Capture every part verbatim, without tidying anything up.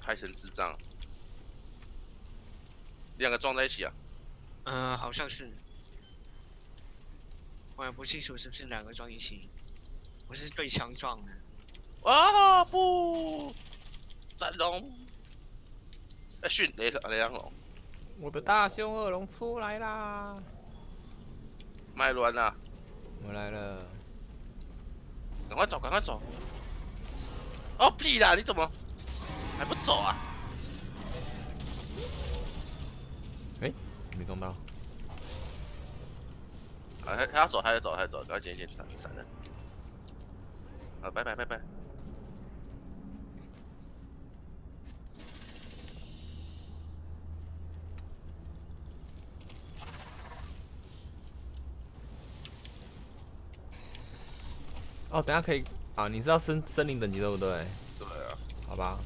拍成智障，两个撞在一起啊？ 嗯、呃，好像是，我也不清楚是不是两个撞一起，我是对墙撞的。 啊不，战龙，哎训雷雷狼龙， 我的大凶恶龙出来啦！ 麦乱啊， 我来了。 赶快走，赶快走！哦屁啦，你怎么还不走啊？ 哎、没撞到。 啊，他他要走，他要走，他要走，赶快捡一捡闪闪人。啊，拜拜拜拜。 哦，等下可以啊，你是要森森林等级对不对？ 对啊， 好吧。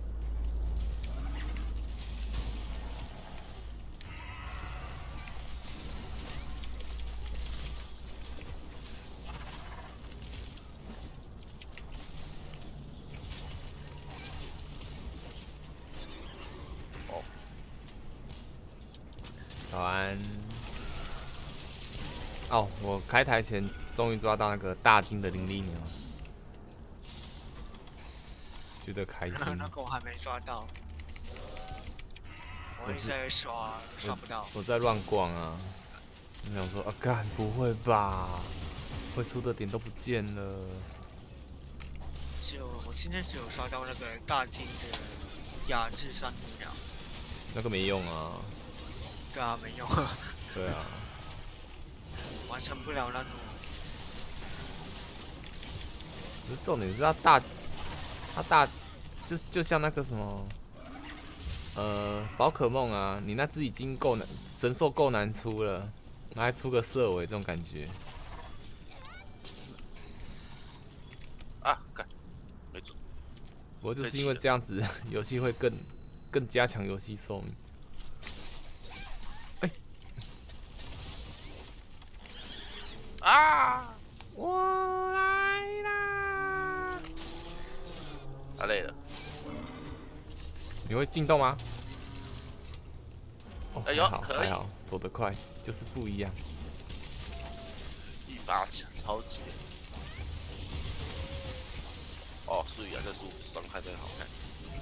哦， 早安。哦，我开台前终于抓到那个大金的灵力鸟，觉得开心。 那个我还没抓到，我一直在刷，刷不到。 我在乱逛啊，我想说啊，干不会吧？会出的点都不见了。 只有我今天只有刷到那个大金的雅致山木鸟， 那个没用啊。 对啊，没用， 对啊。 完成不了那种。 可是重点是它大，它大，就就像那个什么，呃，宝可梦啊，你那只已经够难，神兽够难出了，那还出个色尾这种感觉。 啊，干，没准。 不过就是因为这样子，游戏会更更加强游戏寿命。哎、 啊！ 我来啦！ 他累了。 你会进动吗？哦， 哎呦还好可以还好，走得快，就是不一样。 一发超级。哦，所以啊，这树伤害真好看。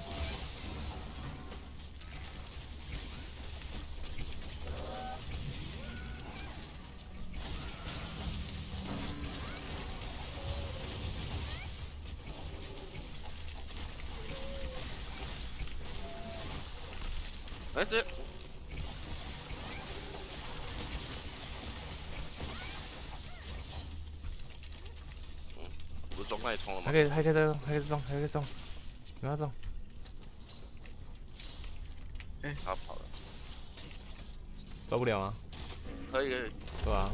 哎，这，嗯，不是中那里冲了吗还？可以还可以再中，还可以再中，还可以中，有要中。 哎，他跑了。 抓不了吗？ 可以可以。 对啊。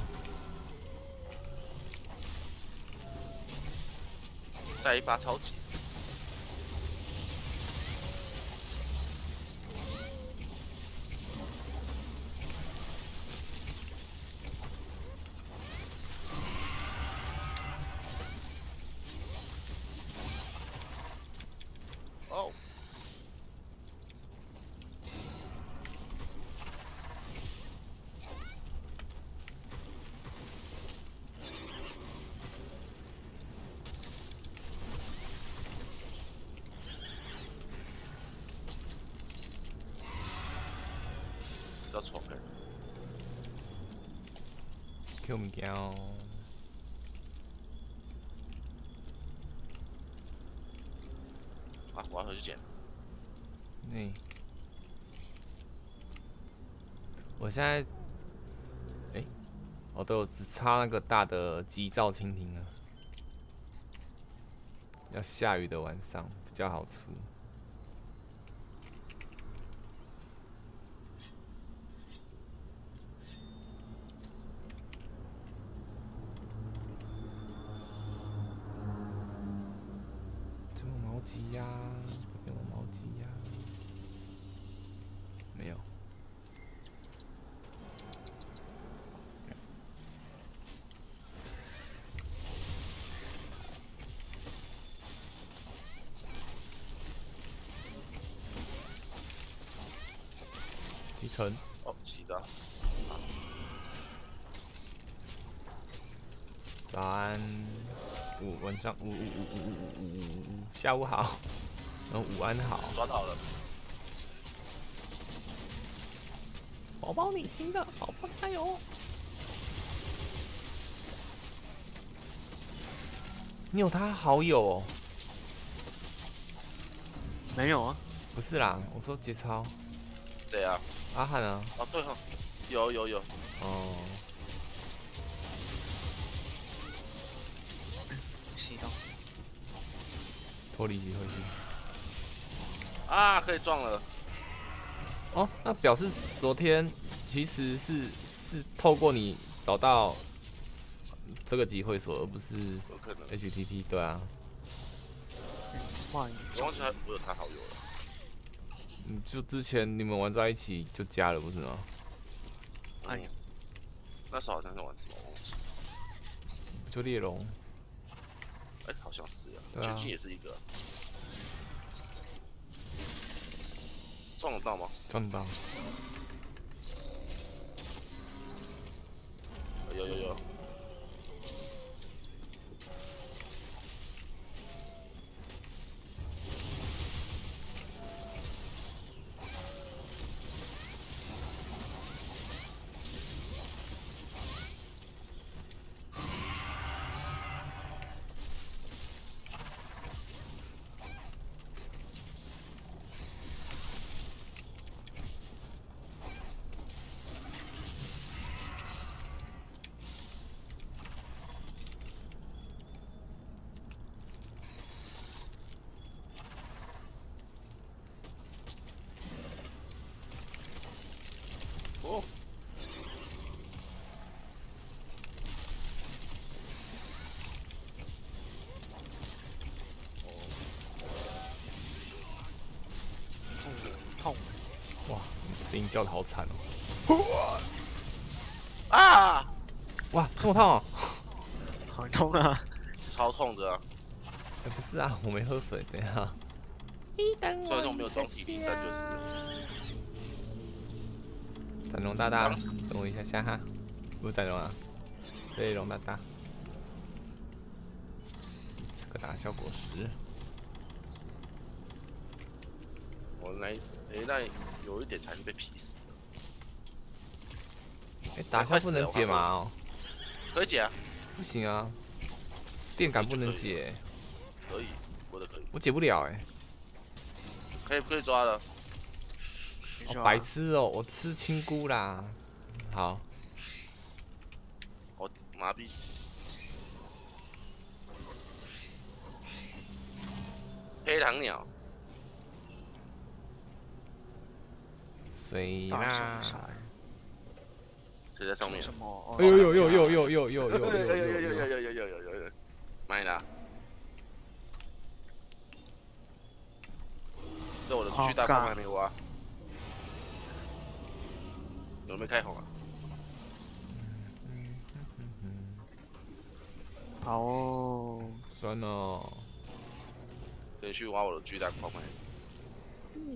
再一发超级。哦。比较丑的。 Q 物件哦。 啊，我要回去捡。 那、我现在，哎、欸，哦对，我只差那个大的急躁蜻蜓了。要下雨的晚上比较好出。这有毛鸡呀、啊，这边有毛鸡呀、啊，没有。 提成。 哦，起的。 早安，午晚上午午午午午午午午下午好，然后午安好。 抓到了。 宝宝你行的，宝宝加油！你有他好友哦？ 没有啊， 不是啦，我说节操。 谁啊？ 阿汉啊。 哦，对哈，有有有。 哦。 吸到。 脱离机会去。 啊，可以撞了。 哦，那表示昨天其实是是透过你找到这个集会所，而不是 H T T 对啊。 哇， 我忘记他我有他好友了。 嗯，就之前你们玩在一起就加了不是吗？ 哎呀， 那时候好像是玩什么我忘记。 就猎龙。 哎，好像是啊。 对啊。 全境也是一个。撞得到吗？ 撞得到。 有有有。哦。 痛！ 哇，声音叫的好惨哦！ 啊！ 哇，这么痛哦！ 好痛啊！ 超痛的啊！ 哎、欸，不是啊，我没喝水，等一下。 虽然说我没有装体力，但就是。 展龙大大，等我一下下哈，不是展龙啊，对，龙大大，吃个大小果实。 我那诶那有一点才是被劈死的。 哎、欸，打消不能解码哦。 可以解啊。 不行啊，电感不能解。 可以，我的可以。 我解不了哎、欸。 可以可以抓了。 哦，白痴哦，我吃青菇啦。好。 我麻痹。黑糖鸟。 水啦。 谁在上面？ 什么？ 哎呦呦呦呦呦呦呦呦呦呦呦呦呦呦呦呦呦！买啦！这我的巨大矿还没挖。有没有开红啊？ 好哦。 酸哦。 连续挖我的巨大矿脉。嗯。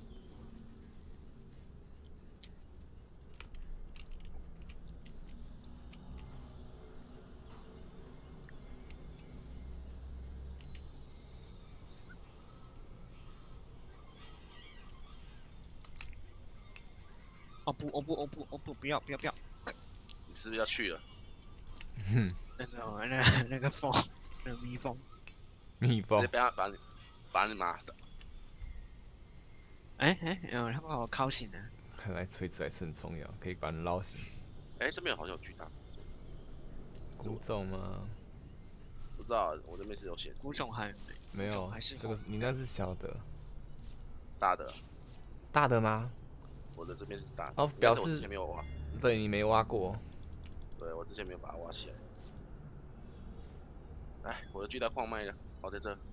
哦不哦不哦不哦不不要不要不要！ 你是不是要去了？ 哼。 那个那个那个风，那个蜜蜂。 蜜蜂。 直接被他把你把你妈的！ 哎哎，嗯，他把我敲醒了。 看来锤子还是很重要，可以把你捞醒。 哎，这边好像有巨大。 古种吗？ 不知道，我这边是有显示。 古种还没有， 还是这个你那是小的。 大的。 大的吗？ 我的这边是大的。 哦，表示我之前没有挖。 对你没挖过。 对，我之前没有把它挖起来。哎，我的巨大矿脉呢？哦，在这。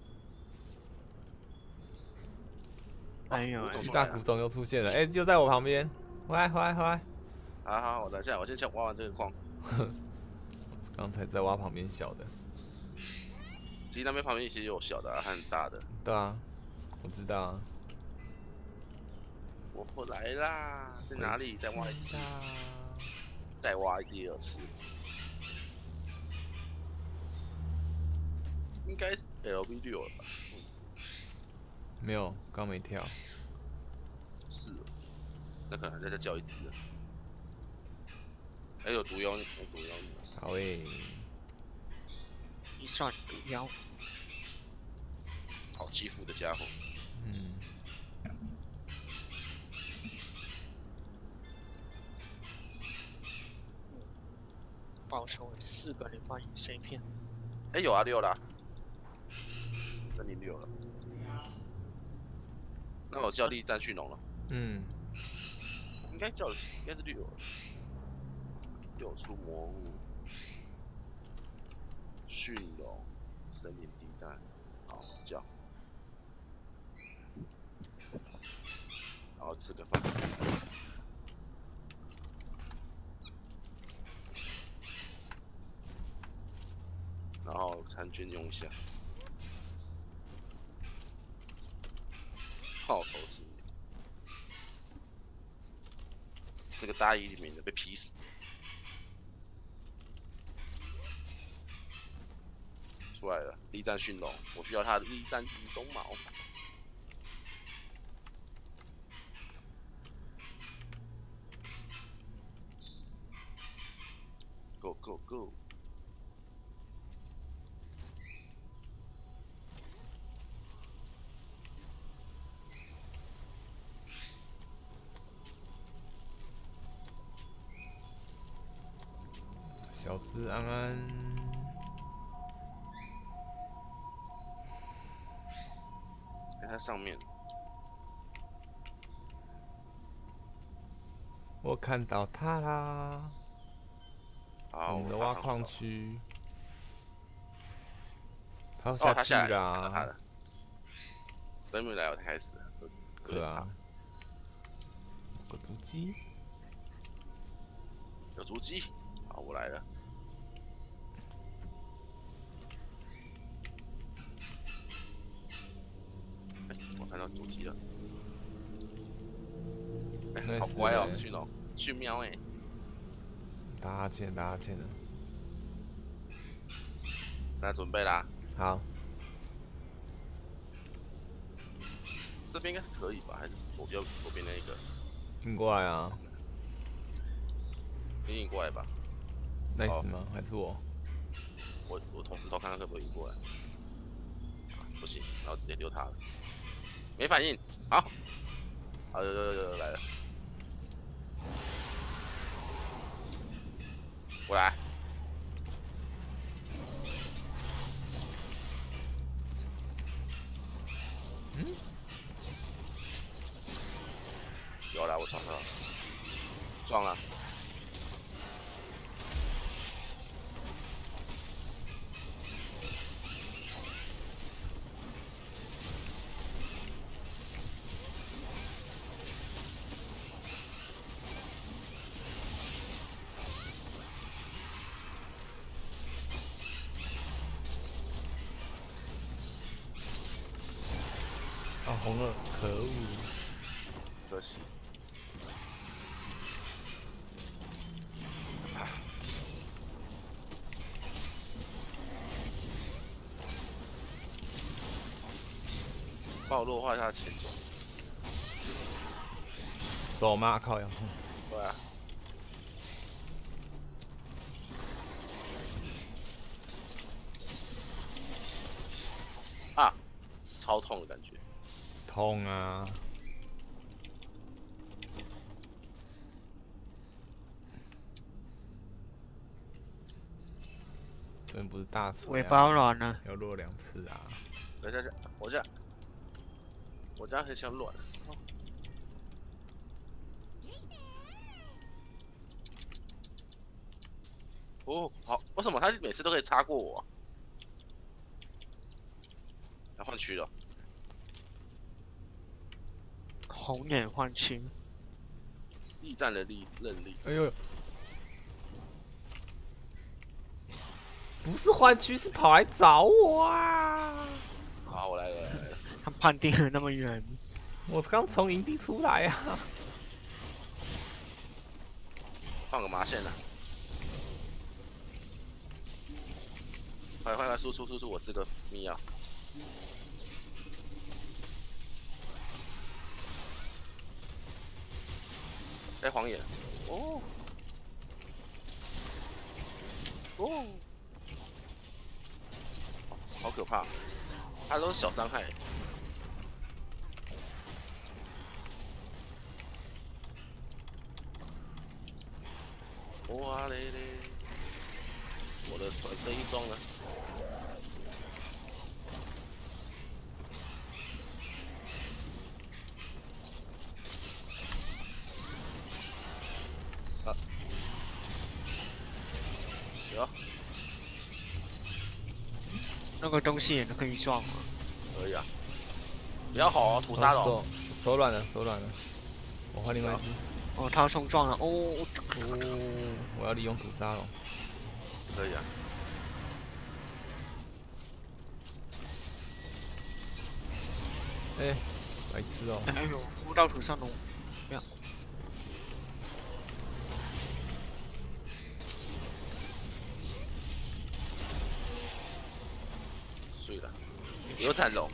哎呦， 巨大古种又出现了，哎、欸，就在我旁边。回来，回来，回来。 好好，我等一下，我先先挖完这个矿。 刚才在挖旁边小的。 其实那边旁边其实有小的、啊，还很大的。 对啊，我知道啊。 我我来啦，在哪里？再挖一次，再挖第二次，应该 L V 六了吧？ 没有，刚没跳。 是，那可能再再叫一次。哎、欸，有毒妖，有毒妖。 好诶、欸， 一算毒妖， 好欺负的家伙。 嗯。 报仇四个人发现谁骗？ 哎、欸，有啊，六啦，森林六了。那我叫力战迅龙了。 嗯。 应该叫，应该是六了。六出魔物，迅龙，森林地带，好叫。然后吃个饭。然后参军用一下，报仇心理，是个大义里面的被劈死，出来了，力战迅龙，我需要他的力战鱼鬃毛。Go go go！ 小资安安， 在它上面。 我看到它啦！ 好， 我们的挖矿区，它要哦，他去下来啦！ 了，他了。真没来，我才开始。 对啊。有个足迹。 有足迹。好，我来了。哎、欸，我看到足迹了。哎、欸，好乖哦，迅龙，迅喵哎。 打哈欠，打哈欠了。 那准备啦。 好。 这边应该是可以吧？还是左右左边那一个？ 引过来啊！ 你引过来吧。 nice 吗？还是我？ 我我同时偷看看可不可以引过来。啊，不行，然后直接丢他了。没反应，好。好，有有有有来了。我来。 嗯？ 有了，我撞到了，撞了。 啊，红了，可恶！ 可惜。帮我弱化一下前走。 手吗？靠呀！ 对啊。啊，超痛的感觉。 痛啊！真不是大锤、啊。 尾巴软了。 要落两次啊！ 等下下，我家，我家很想软。哦，好，为什么他每次都可以擦过我、啊？要换区了。 红眼换区。 力战的力韧力。 哎呦！不是换区，是跑来找我啊！ 好，我来了，来了。 他判定了那么远。 我刚从营地出来啊！ 放个麻线啊！快快快，输出输出！我是个密钥。哎、欸，黄眼！哦哦，好可怕！他都是小伤害。哇嘞嘞！我的转身一装呢？啊！有。 那个东西也可以撞吗？ 可以啊。不要吼哦，屠杀龙。 手手软了，手软了。我换另外一只。 哦，他冲撞了。哦。 哦，我要利用屠杀龙。 可以啊。 哎、欸，白痴哦！ 哎呦，摸到屠杀龙，不要。 睡了，有斩龙。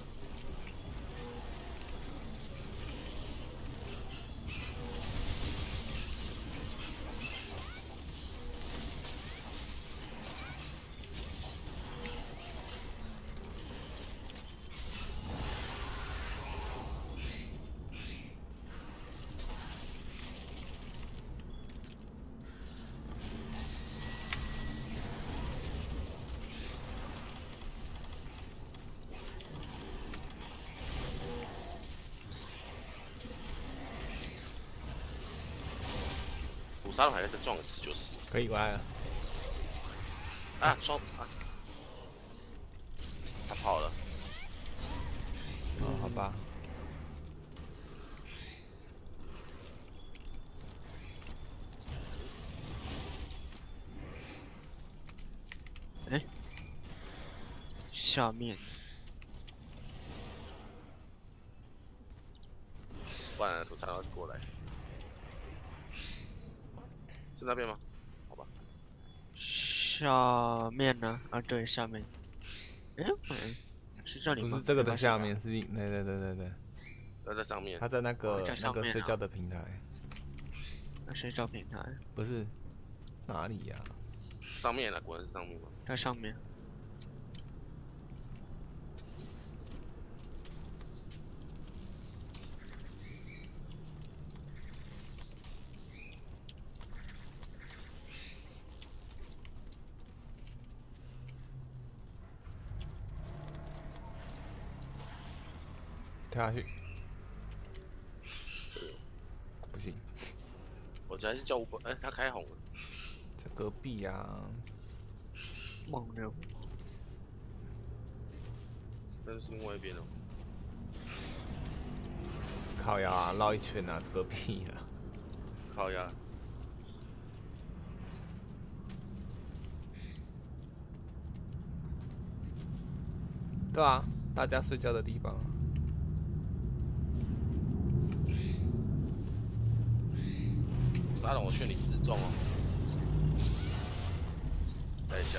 屠杀龙还可以再撞一次就是。 可以，我来了。 啊，双啊！他跑了。 哦，好吧。 哎、欸，下面。 不然屠杀龙过来。是那边吗？好吧。 下面呢？啊，对，下面。哎、欸，嗯，是这里吗？ 不是这个的下面，是对对对对对。 他在上面。 他在那个、 哦、 那个睡觉的平台。 那睡觉平台？ 不是，哪里呀、啊？ 上面啊，果然是上面吗？ 在上面。 跳下去，不行。 我觉得还是叫五百，哎，他开红了。 在隔壁呀、啊。 猛流。 那是另外一边哦。 靠呀、啊，绕一圈啊，隔壁了。 靠呀。 对啊，大家睡觉的地方。 杀龙，我劝你自重哦。等一下。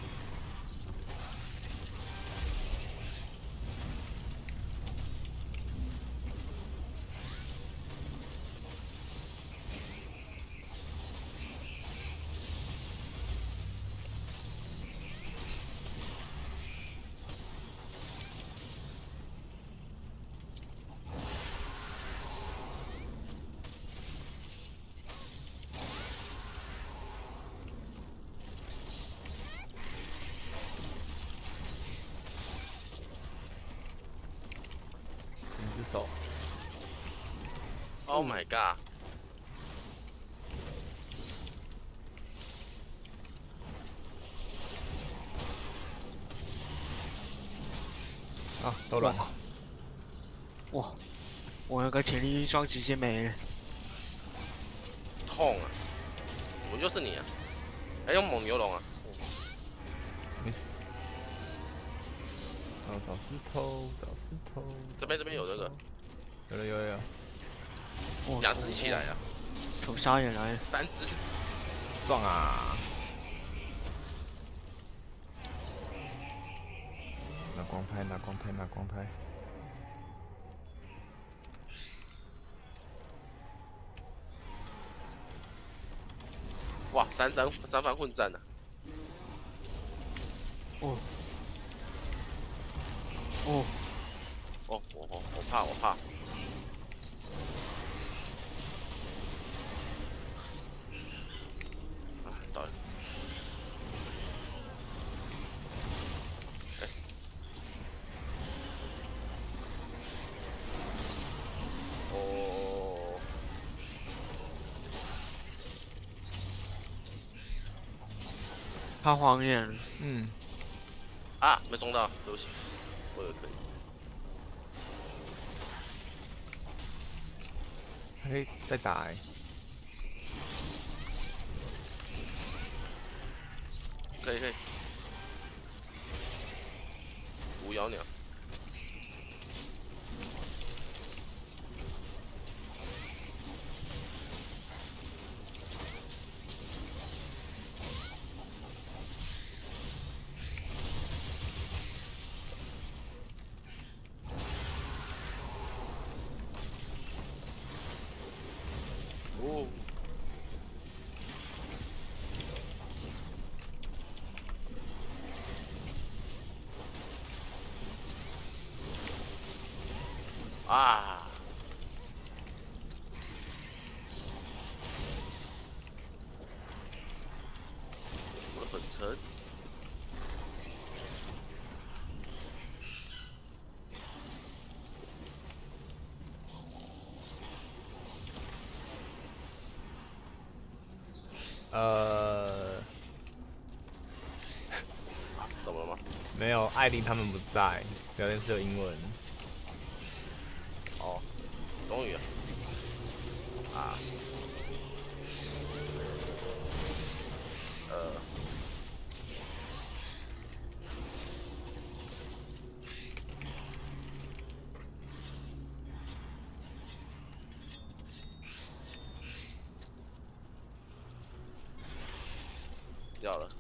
手 ，Oh my god！ 啊，都软。 哇，我那个铁力装直接没了。 痛啊！怎么又是你啊？还用猛牛龙啊？ 没事。哦，找石头，找石头。 这边这边有这个。 有了有了有了， 哦两只一起来啊， 仇杀也来了， 三只。 撞啊！拿光拍拿光拍拿光拍， 哇，三张三番混战啊！ 哦哦， 哦，我我我怕我怕。啊，糟了。哎。哦。 他黄眼了， 嗯， 啊，没中到，对不起，我以为可以。 还可以再打哎、 可以可以。无妖鸟。哦。啊！我的本城。 呃， 懂了吗？ 没有，艾琳他们不在，聊天室有英文。 哦，终于了。啊。呃。要了。